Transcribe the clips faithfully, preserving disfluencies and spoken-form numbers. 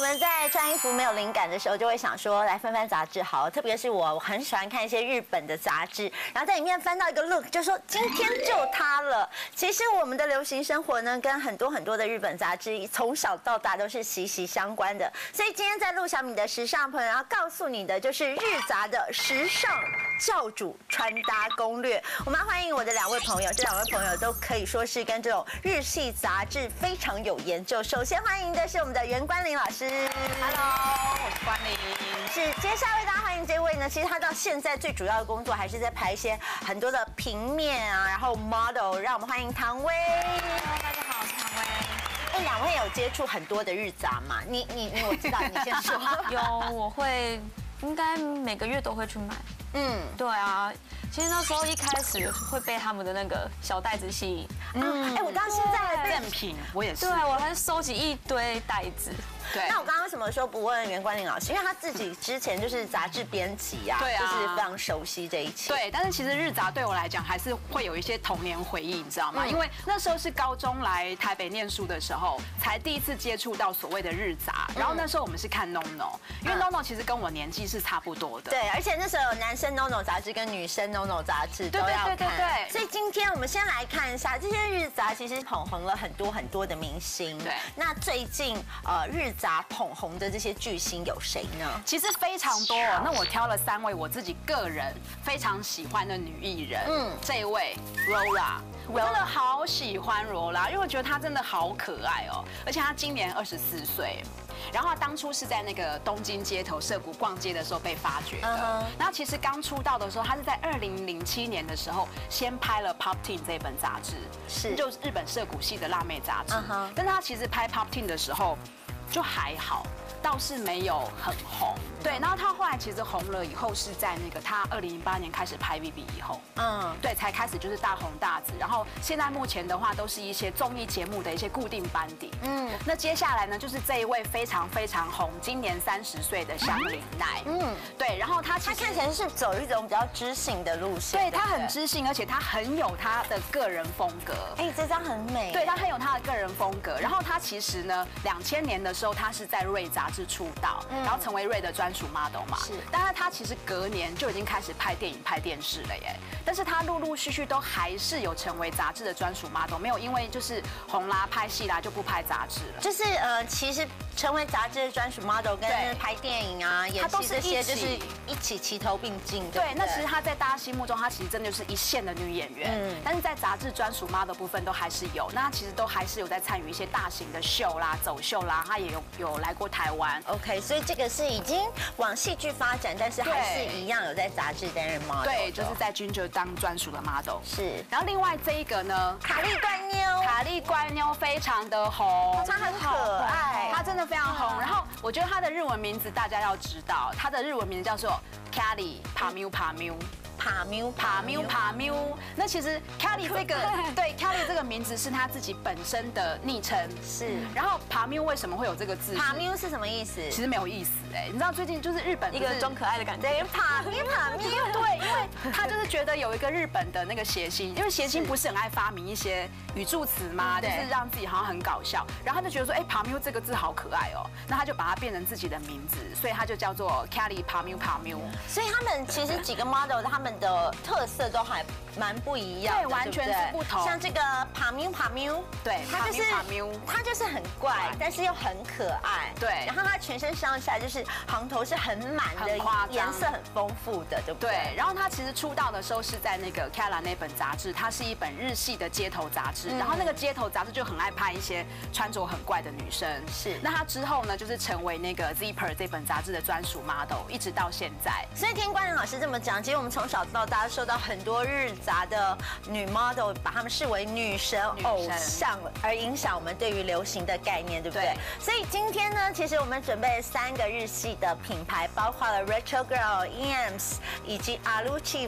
们在穿衣服没有灵感的时候，就会想说来翻翻杂志好，特别是我，我很喜欢看一些日本的杂志，然后在里面翻到一个 look， 就说今天就它了。其实我们的流行生活呢，跟很多很多的日本杂志从小到大都是息息相关的。所以今天在陆小米的时尚朋友要告诉你的就是日杂的时尚教主穿搭攻略。我们要欢迎我的两位朋友，这两位朋友都可以说是跟这种日系杂志非常有研究。首先欢迎的是我们的袁冠霖老师 ，Hello， 我是冠霖。 是，接下来为大家欢迎这位呢，其实他到现在最主要的工作还是在拍一些很多的平面啊，然后 model， 让我们欢迎唐薇。 Hello， 大家好，我是唐薇。 哎，两位有接触很多的日杂吗？你你你，我知道，你先说。 有，我会，应该每个月都会去买。嗯，对啊。其实那时候一开始会被他们的那个小袋子吸引。 嗯，哎，我到现在还被赠品，我也是。 对，我还收集一堆袋子。 对，那我刚刚为什么说不问袁冠霖老师？因为他自己之前就是杂志编辑啊， 对啊， 就是非常熟悉这一切。 对，但是其实日杂对我来讲还是会有一些童年回忆，你知道吗？嗯、因为那时候是高中来台北念书的时候，才第一次接触到所谓的日杂。然后那时候我们是看 N O N O， 因为 N O N O 其实跟我年纪是差不多的。 对，而且那时候有男生 N O N O 杂志跟女生 N O N O 杂志都要看。对对对对。所以今天我们先来看一下这些日杂，其实捧红了很多很多的明星。对。那最近呃日杂捧红的这些巨星有谁呢？ 其实非常多，那我挑了三位我自己个人非常喜欢的女艺人。嗯，这一位 Rola， 我真的好喜欢 Rola， 因为我觉得她真的好可爱哦，而且她今年二十四岁。然后她当初是在那个东京街头涩谷逛街的时候被发掘的。Uh-huh. 然后其实刚出道的时候，她是在二零零七年的时候先拍了《Pop Teen》这本杂志，是就是日本涩谷系的辣妹杂志。Uh-huh. 但是她其实拍《Pop Teen》的时候就还好。倒是没有很红，对，然后他后来其实红了以后是在那个他二零零八年开始拍 V B 以后，嗯，对，才开始就是大红大紫，然后现在目前的话都是一些综艺节目的一些固定班底，嗯，那接下来呢就是这一位非常非常红，今年三十岁的香菱奈，嗯，对，然后他他看起来是走一种比较知性的路线， 对，他很知性，而且他很有他的个人风格， 哎，这张很美， 对，他很有他的个人风格，然后他其实呢，两千年的时候他是在瑞杂志出道，嗯、然后成为瑞的专属 model 嘛。是，但是他其实隔年就已经开始拍电影、拍电视了耶。但是他陆陆续续都还是有成为杂志的专属 model， 没有因为就是红啦、拍戏啦就不拍杂志了。 就是呃，其实成为杂志的专属 model 跟拍电影啊、演戏这些，就是一起齐头并进。 对，那其实他在大家心目中，他其实真的就是一线的女演员。嗯，但是在杂志专属 model 部分都还是有，那他其实都还是有在参与一些大型的秀啦、走秀啦，他也有有来过台湾。 OK， 所以这个是已经往戏剧发展，但是还是一样有在杂志担任 model。 对，就是在 Ginger 当专属的 model。 是。 然后另外这一个呢， 卡莉怪妞， 卡莉怪妞非常的红， 她很可爱， 她真的非常红。然后我觉得她的日文名字大家要知道，她的日文名字叫做 Kelly Pamiu Pamiu。 帕缪帕缪帕缪，那其实 Kelly 这个对 Kelly 这个名字是她自己本身的昵称，是。然后帕缪为什么会有这个字？ 帕缪是什么意思？ 其实没有意思哎，你知道最近就是日本一个装可爱的感觉。 对，帕缪帕缪， 对，因为他就是觉得有一个日本的那个谐星，因为谐星不是很爱发明一些语助词吗？就是让自己好像很搞笑，然后他就觉得说，哎，帕缪这个字好可爱哦，那他就把它变成自己的名字，所以他就叫做 Kelly 帕缪帕缪。 所以他们其实几个 model 他们的特色都还蛮不一样的， 对，完全是不同。 像这个帕缪帕缪，对，他就是他就是很怪，但是又很可爱，对。然后他全身上下就是行头是很满的，颜色很丰富的，对不对？ 对。然后他其实出道的时候是在那个 Kara 那本杂志，它是一本日系的街头杂志，然后那个街头杂志就很爱拍一些穿着很怪的女生。是。那他之后呢，就是成为那个 Zipper 这本杂志的专属 model， 一直到现在。 所以听冠霖老师这么讲，其实我们从小到大受到很多日杂的女 model 把她们视为女神偶像，而影响我们对于流行的概念，对不对？对。所以今天呢，其实我们准备了三个日系的品牌，包括了 Retro Girl、E M S 以及 Alu Chiefs。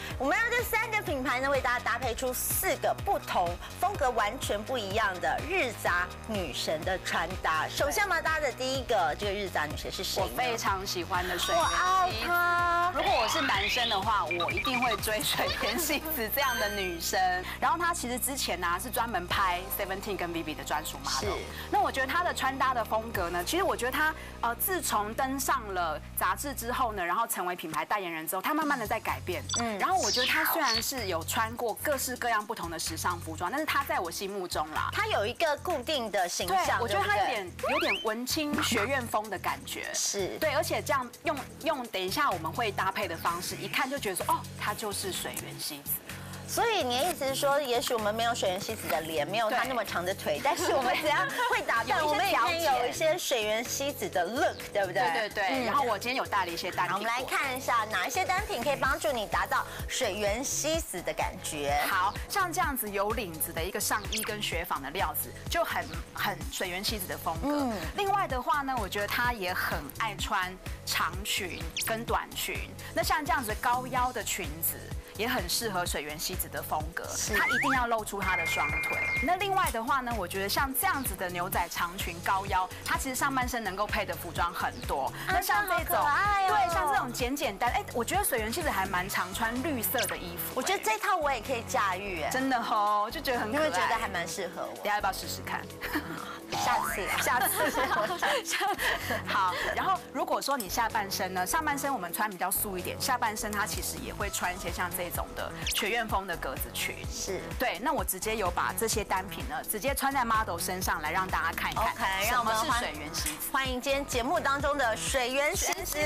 我们让这三个品牌呢为大家搭配出四个不同风格完全不一样的日杂女神的穿搭。首先嘛，大家的第一个这个日杂女神是谁？ 我非常喜欢的水我原爱希子。 她。 如果我是男生的话，我一定会追水原希子这样的女生。然后她其实之前呢、啊、是专门拍 Seventeen 跟 Vivi 的专属 model。是。那我觉得她的穿搭的风格呢，其实我觉得她呃自从登上了杂志之后呢，然后成为品牌代言人之后，她慢慢的在改变。嗯。然后我觉得她虽然是有穿过各式各样不同的时尚服装，但是她在我心目中啦， 她有一个固定的形象。 我觉得她有点有点文青学院风的感觉。 是。 对，而且这样用用等一下我们会搭配的方式，一看就觉得说哦，她就是水原希子。 所以你的意思是说，也许我们没有水原希子的脸，没有她那么长的腿，但是我们只要会打扮，我们也可以有一些水原希子的 look， 对不对？ 对对对。嗯、然后我今天有带了一些单品， 我们来看一下哪一些单品可以帮助你达到水原希子的感觉。 好像这样子有领子的一个上衣跟雪纺的料子，就很很水原希子的风格。嗯。另外的话呢，我觉得她也很爱穿长裙跟短裙，那像这样子高腰的裙子。也很适合水原希子的风格，她一定要露出她的双腿。那另外的话呢，我觉得像这样子的牛仔长裙高腰，它其实上半身能够配的服装很多。那像这种，对，像这种简简单，哎，我觉得水原希子还蛮常穿绿色的衣服。 我觉得这套我也可以驾驭，哎， 真的哦，就觉得很可爱， 因为觉得还蛮适合我。 大家要不要试试看？ 下次， 下次，下次。好，然后如果说你下半身呢，上半身我们穿比较素一点，下半身它其实也会穿一些像这种的学院风的格子裙。是，对。那我直接有把这些单品呢，直接穿在 model 身上来让大家看一看。 OK， 让我们是水原希子， 欢迎今天节目当中的水原希子。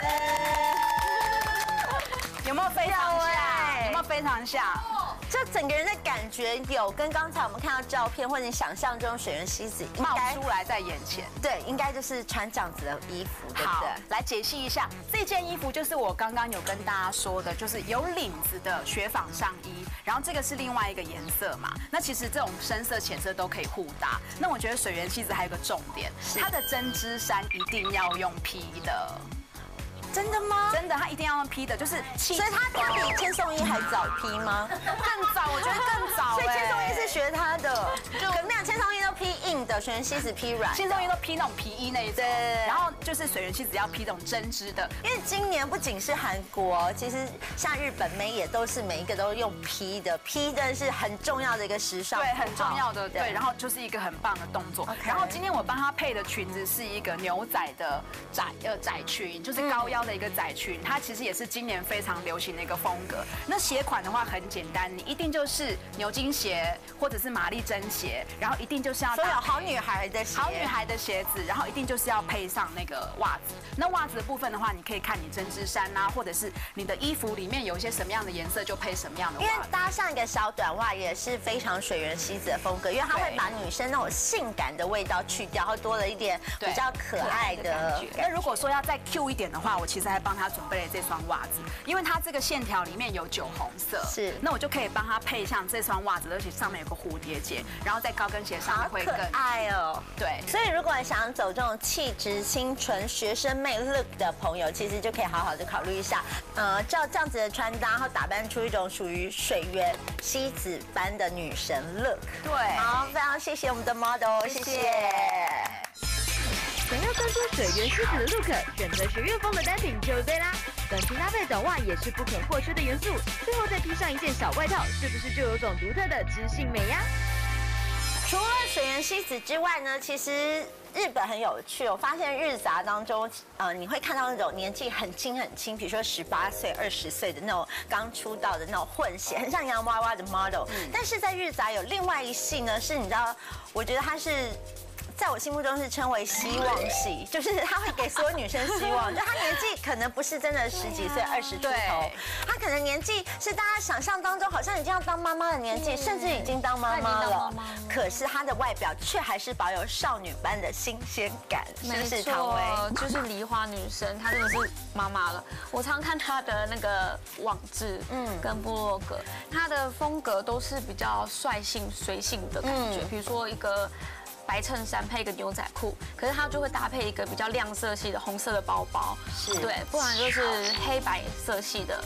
有没有非常像？有没有非常像？ 这整个人的感觉有跟刚才我们看到照片，或者你想象中水原希子冒出来在眼前。 对，应该就是穿这样子的衣服，对不对？ 来解析一下，这件衣服就是我刚刚有跟大家说的，就是有领子的雪纺上衣，然后这个是另外一个颜色嘛。那其实这种深色、浅色都可以互搭。那我觉得水原希子还有个重点，它的针织衫一定要用披的。 真的吗？ 真的，它一定要用披的，就是， 所以它它比千颂伊还早披吗？ 更早，我觉得更早。 所以千颂伊是学它的，可没有，千颂伊都披硬的，水原希子披软。 千颂伊都披那种皮衣那一种，然后就是水原希子要披这种针织的。 因为今年不仅是韩国，其实像日本妹也都是每一个都用披的，披的是很重要的一个时尚， 对，很重要的，对，然后就是一个很棒的动作。然后今天我帮她配的裙子是一个牛仔的窄呃窄裙，就是高腰的一个窄裙，它其实也是今年非常流行的一个风格。那鞋款的话很简单，你一定就是牛津鞋或者是玛丽珍鞋，然后一定就是要所有好女孩的鞋， 好女孩的鞋子，然后一定就是要配上那个袜子。那袜子的部分的话，你可以看你针织衫啊，或者是你的衣服里面有一些什么样的颜色，就配什么样的袜子。 因为搭上一个小短袜也是非常水原希子的风格，因为它会把女生那种性感的味道去掉，然后多了一点比较可爱的感觉。 那如果说要再 Q 一点的话，我其实还帮他准备了这双袜子，因为它这个线条里面有酒红色，是，那我就可以帮他配上这双袜子，而且上面有个蝴蝶结，然后在高跟鞋上面会更可爱哦。 对， 所以如果想走这种气质清纯学生妹 look 的朋友，其实就可以好好的考虑一下，呃，照这样子的穿搭，然后打扮出一种属于水原希子般的女神 look。 对， 好，非常谢谢我们的 model， 谢谢。 想要专注水原希子的 look， 选择学院风的单品就对啦。短裙搭配短袜也是不可或缺的元素，最后再披上一件小外套，是不是就有种独特的知性美呀？ 除了水原希子之外呢，其实日本很有趣。我发现日杂当中，呃，你会看到那种年纪很轻很轻，比如说十八岁、二十岁的那种刚出道的那种混血，很像洋娃娃的 model。但是在日杂有另外一系呢，是你知道，我觉得它是。在我心目中是称为希望系，就是他会给所有女生希望。就他年纪可能不是真的十几岁、二十出头，他可能年纪是大家想象当中好像已经要当妈妈的年纪，甚至已经当妈妈了。可是他的外表却还是保有少女般的新鲜感，是不是？唐薇就是梨花女神，她真的是妈妈了。我常看她的那个网志，嗯，跟部落格，她的风格都是比较率性、随性的感觉，比如说一个。白衬衫配一个牛仔裤，可是它就会搭配一个比较亮色系的红色的包包，是对，不然就是黑白色系的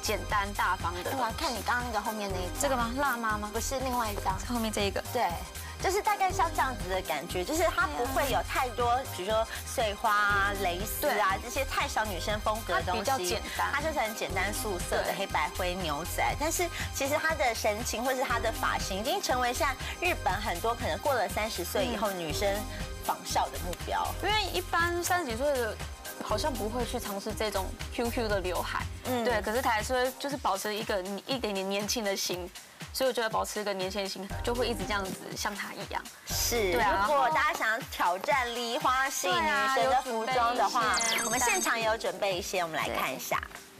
简单大方的。 我看你刚刚那个后面那一张， 这个吗？辣妈吗？ 不是，另外一张， 后面这一个。 对。就是大概像这样子的感觉，就是它不会有太多，比如说碎花啊、蕾丝啊这些太小女生风格的东西， 比较简单， 它就是很简单素色的黑白灰牛仔。但是其实它的神情或是它的发型，已经成为现在日本很多可能过了三十岁以后女生仿效的目标。 因为一般三十几岁的好像不会去尝试这种 Q Q 的刘海，嗯，对，可是他还是会就是保持一个一点点年轻的心。所以我觉得保持一个年轻的心，就会一直这样子像她一样。 是，对啊。如果大家想要挑战梨花系女生的服装的话，我们现场也有准备一些，我们来看一下。